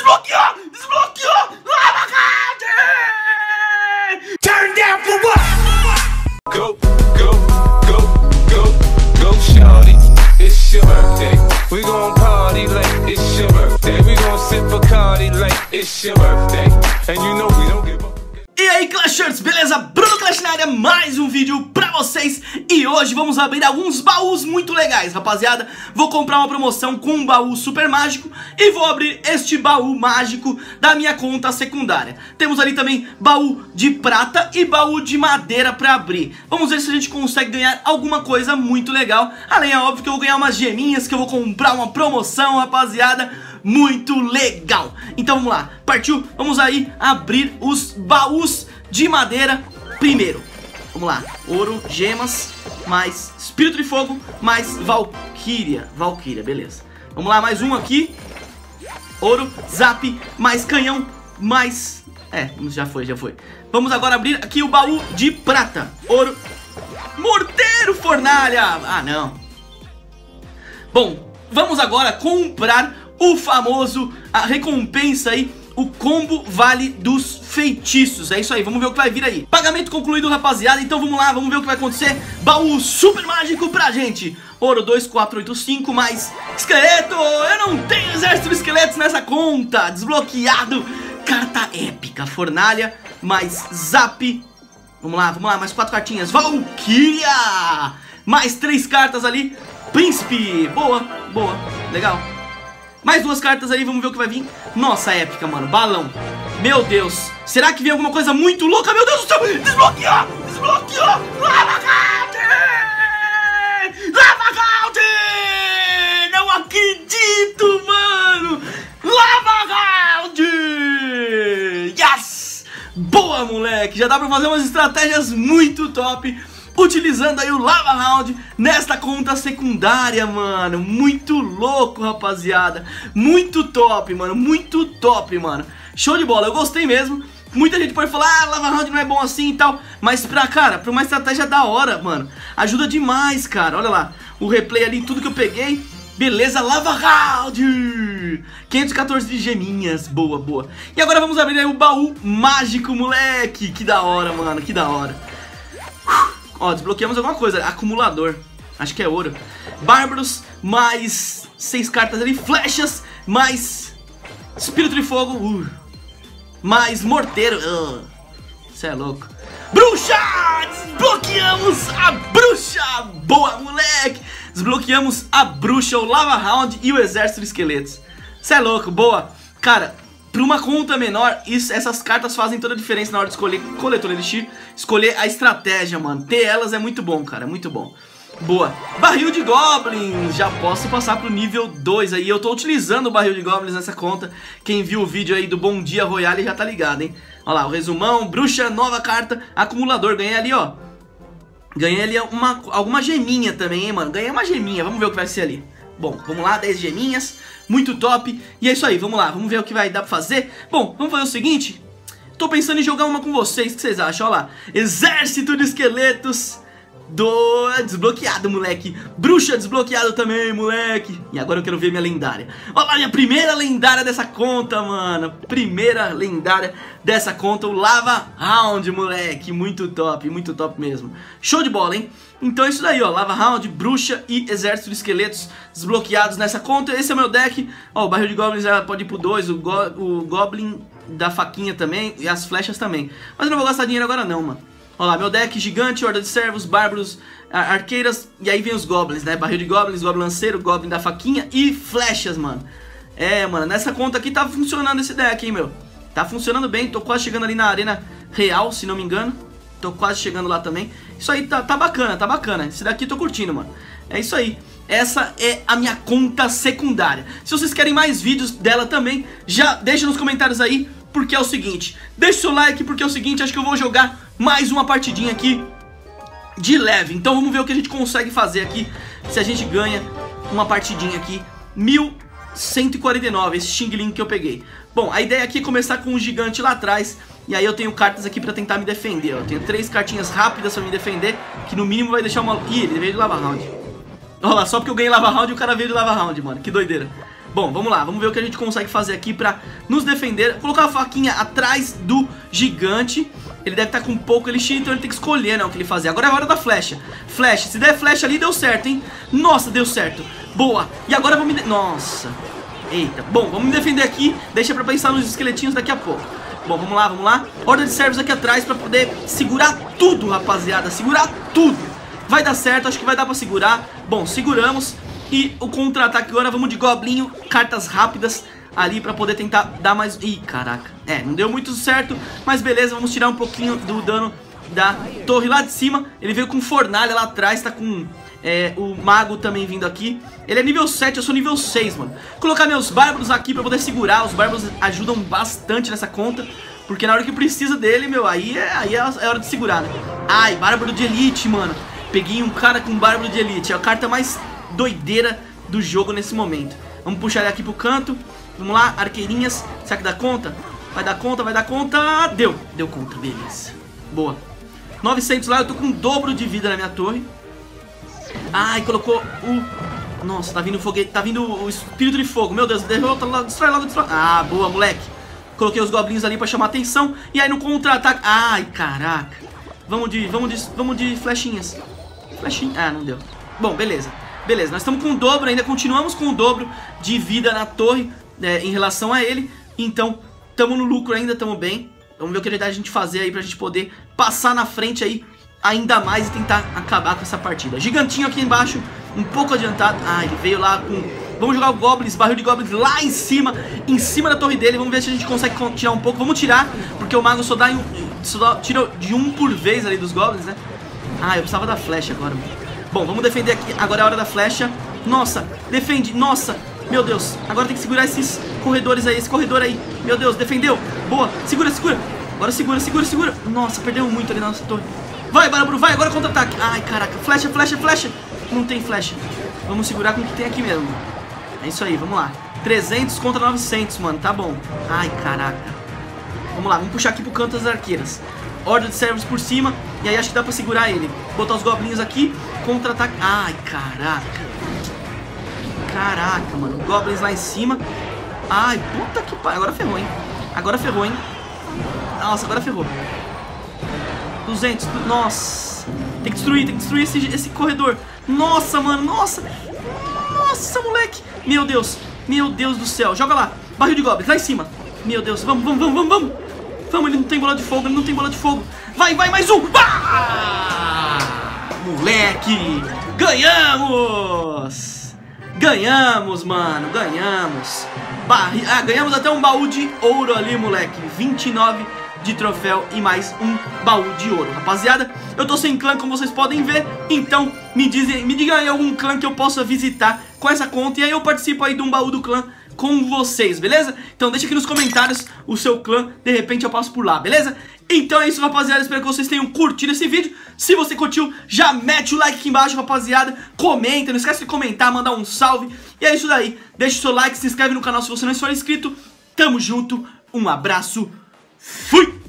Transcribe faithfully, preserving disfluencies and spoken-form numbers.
Desbloqueou! Desbloqueou! Lava Round! Turn down for what? Go, go, go, go, go, shawty. It's your birthday. We gon' party like it's your birthday. We gon' sip Bacardi like it's your birthday. And you know we don't give up. E aí, Clashers, beleza? Bruno Clash na área, mais um vídeo pra vocês. E hoje vamos abrir alguns baús muito legais, rapaziada. Vou comprar uma promoção com um baú super mágico e vou abrir este baú mágico da minha conta secundária. Temos ali também baú de prata e baú de madeira pra abrir. Vamos ver se a gente consegue ganhar alguma coisa muito legal. Além, é óbvio que eu vou ganhar umas geminhas, que eu vou comprar uma promoção, rapaziada. Muito legal. Então vamos lá, partiu? Vamos aí abrir os baús de madeira primeiro. Vamos lá, ouro, gemas, mais espírito de fogo, mais valquíria. Valquíria, beleza. Vamos lá, mais um aqui. Ouro, zap, mais canhão, mais... É, já foi, já foi. Vamos agora abrir aqui o baú de prata. Ouro, morteiro, fornalha. Ah, não. Bom, vamos agora comprar o famoso, a recompensa aí, o combo vale dos feitiços. É isso aí, vamos ver o que vai vir aí. Pagamento concluído, rapaziada, então vamos lá, vamos ver o que vai acontecer. Baú super mágico pra gente. Ouro dois quatro oito cinco, mais esqueleto. Eu não tenho exército de esqueletos nessa conta. Desbloqueado. Carta épica, fornalha, mais zap. Vamos lá, vamos lá, mais quatro cartinhas. Valkyria. Mais três cartas ali. Príncipe, boa, boa, legal. Mais duas cartas aí, vamos ver o que vai vir. Nossa, épica, mano, balão. Meu Deus, será que vem alguma coisa muito louca? Meu Deus do céu, desbloqueou, desbloqueou. Lava Round! Lava Round! Não acredito, mano. Lava Round! Yes! Boa, moleque, já dá pra fazer umas estratégias muito top utilizando aí o Lava Round nesta conta secundária, mano. Muito louco, rapaziada. Muito top, mano. Muito top, mano. Show de bola, eu gostei mesmo. Muita gente pode falar, ah, Lava Round não é bom assim e tal. Mas pra, cara, pra uma estratégia da hora, mano, ajuda demais, cara. Olha lá, o replay ali, tudo que eu peguei. Beleza, Lava Round! quinhentos e quatorze de geminhas, boa, boa. E agora vamos abrir aí o baú mágico, moleque. Que da hora, mano, que da hora. Ó, desbloqueamos alguma coisa, acumulador, acho que é ouro. Bárbaros, mais seis cartas ali. Flechas, mais espírito de fogo, uh. mais morteiro, Você uh. é louco. Bruxa, desbloqueamos a bruxa. Boa, moleque. Desbloqueamos a bruxa, o Lava Round e o exército de esqueletos. Você é louco, boa. Cara, para uma conta menor, isso, essas cartas fazem toda a diferença na hora de escolher coletor elixir, escolher a estratégia, mano. Ter elas é muito bom, cara, é muito bom. Boa. Barril de goblins, já posso passar pro nível dois aí. Eu tô utilizando o barril de goblins nessa conta. Quem viu o vídeo aí do Bom Dia Royale já tá ligado, hein. Olha lá, o resumão, bruxa, nova carta, acumulador. Ganhei ali, ó. Ganhei ali uma, alguma geminha também, hein, mano. Ganhei uma geminha, vamos ver o que vai ser ali. Bom, vamos lá, dez geminhas, muito top. E é isso aí, vamos lá, vamos ver o que vai dar pra fazer. Bom, vamos fazer o seguinte. Tô pensando em jogar uma com vocês, o que vocês acham? Olha lá, exército de esqueletos do... desbloqueado, moleque. Bruxa desbloqueado também, moleque. E agora eu quero ver minha lendária. Olha lá, minha primeira lendária dessa conta, mano. Primeira lendária dessa conta, o Lava Round, moleque. Muito top, muito top mesmo. Show de bola, hein? Então é isso daí, ó, Lava Round, bruxa e exército de esqueletos desbloqueados nessa conta. Esse é o meu deck. Ó, o barril de goblins já pode ir pro dois, o, go o goblin da faquinha também e as flechas também. Mas eu não vou gastar dinheiro agora não, mano. Ó lá, meu deck gigante, horda de servos, bárbaros, ar arqueiras. E aí vem os goblins, né, barril de goblins, goblin lanceiro, goblin da faquinha e flechas, mano. É, mano, nessa conta aqui tá funcionando esse deck, hein, meu. Tá funcionando bem, tô quase chegando ali na arena real, se não me engano. Tô quase chegando lá também. Isso aí tá, tá bacana, tá bacana. Esse daqui eu tô curtindo, mano. É isso aí. Essa é a minha conta secundária. Se vocês querem mais vídeos dela também, já deixa nos comentários aí. Porque é o seguinte, deixa o seu like, porque é o seguinte, acho que eu vou jogar mais uma partidinha aqui de leve. Então vamos ver o que a gente consegue fazer aqui. Se a gente ganha uma partidinha aqui. Mil cento e quarenta e nove, esse Xing Ling que eu peguei. Bom, a ideia aqui é começar com um gigante lá atrás. E aí eu tenho cartas aqui pra tentar me defender, ó. Eu tenho três cartinhas rápidas pra me defender, que no mínimo vai deixar uma... Ih, ele veio de Lava Round. Olha lá, só porque eu ganhei Lava Round e o cara veio de Lava Round, mano. Que doideira. Bom, vamos lá, vamos ver o que a gente consegue fazer aqui pra nos defender. Vou colocar a faquinha atrás do gigante. Ele deve estar com pouco elixir, então ele tem que escolher, né, o que ele fazer. Agora é a hora da flecha. Flecha, se der flecha ali, deu certo, hein? Nossa, deu certo. Boa. E agora vamos me... Nossa. Eita. Bom, vamos me defender aqui. Deixa pra pensar nos esqueletinhos daqui a pouco. Bom, vamos lá, vamos lá. Horda de servos aqui atrás pra poder segurar tudo, rapaziada. Segurar tudo. Vai dar certo, acho que vai dar pra segurar. Bom, seguramos. E o contra-ataque agora, vamos de goblinho. Cartas rápidas ali pra poder tentar dar mais... Ih, caraca. É, não deu muito certo, mas beleza, vamos tirar um pouquinho do dano da torre lá de cima. Ele veio com fornalha lá atrás, tá com é, o mago também vindo aqui. Ele é nível sete, eu sou nível seis, mano. Vou colocar meus bárbaros aqui pra poder segurar. Os bárbaros ajudam bastante nessa conta, porque na hora que precisa dele, meu, aí é, aí é hora de segurar, né? Ai, bárbaro de elite, mano. Peguei um cara com bárbaro de elite, é a carta mais doideira do jogo nesse momento. Vamos puxar ele aqui pro canto. Vamos lá, arqueirinhas. Será que dá conta? Vai dar conta, vai dar conta. Deu, deu conta, beleza. Boa. novecentos lá, eu tô com o dobro de vida na minha torre. Ai, colocou o... Nossa, tá vindo o foguete, tá vindo o espírito de fogo. Meu Deus, derrota lá, destrói logo, destrói. Ah, boa, moleque. Coloquei os goblinhos ali pra chamar atenção. E aí no contra-ataque... Ai, caraca. Vamos de, vamos de, vamos de flechinhas. Flechinha. Ah, não deu. Bom, beleza. Beleza, nós estamos com o dobro, ainda continuamos com o dobro de vida na torre é, em relação a ele. Então, estamos no lucro ainda, estamos bem. Vamos ver o que a gente fazer aí pra gente poder passar na frente aí ainda mais e tentar acabar com essa partida. Gigantinho aqui embaixo, um pouco adiantado. Ah, ele veio lá com... Vamos jogar o Goblins, barril de Goblins lá em cima, em cima da torre dele. Vamos ver se a gente consegue tirar um pouco. Vamos tirar, porque o mago só dá, em, só dá tira de um por vez ali dos Goblins, né? Ah, eu precisava da flecha agora, mano. Bom, vamos defender aqui, agora é a hora da flecha. Nossa, defende, nossa, meu Deus. Agora tem que segurar esses corredores aí, esse corredor aí. Meu Deus, defendeu, boa, segura, segura. Agora segura, segura, segura. Nossa, perdeu muito ali na nossa torre. Vai, Bárbaro, vai, agora contra-ataque. Ai, caraca, flecha, flecha, flecha. Não tem flecha. Vamos segurar com o que tem aqui mesmo. É isso aí, vamos lá. trezentos contra novecentos, mano, tá bom. Ai, caraca. Vamos lá, vamos puxar aqui pro canto das arqueiras. Horda de servos por cima. E aí acho que dá pra segurar ele. Botar os goblinhos aqui. Contra-ataque. Ai, caraca. Caraca, mano. Goblins lá em cima. Ai, puta que pariu. Agora ferrou, hein. Agora ferrou, hein. Nossa, agora ferrou. duzentos. Nossa. Tem que destruir, tem que destruir esse, esse corredor. Nossa, mano. Nossa. Nossa, moleque. Meu Deus. Meu Deus do céu. Joga lá. Barril de goblins lá em cima. Meu Deus. Vamos, vamos, vamos, vamos, vamos. Vamos, ele não tem bola de fogo, ele não tem bola de fogo. Vai, vai, mais um. Ah! Moleque. Ganhamos. Ganhamos, mano. Ganhamos. Barri... Ah, ganhamos até um baú de ouro ali, moleque. vinte e nove de troféu e mais um baú de ouro. Rapaziada, eu tô sem clã, como vocês podem ver. Então, me, dizem, me digam aí algum clã que eu possa visitar com essa conta. E aí eu participo aí de um baú do clã com vocês, beleza? Então deixa aqui nos comentários o seu clã, de repente eu passo por lá, beleza? Então é isso, rapaziada, espero que vocês tenham curtido esse vídeo. Se você curtiu, já mete o like aqui embaixo, rapaziada. Comenta, não esquece de comentar, mandar um salve. E é isso daí, deixa o seu like, se inscreve no canal se você não for inscrito. Tamo junto, um abraço, fui!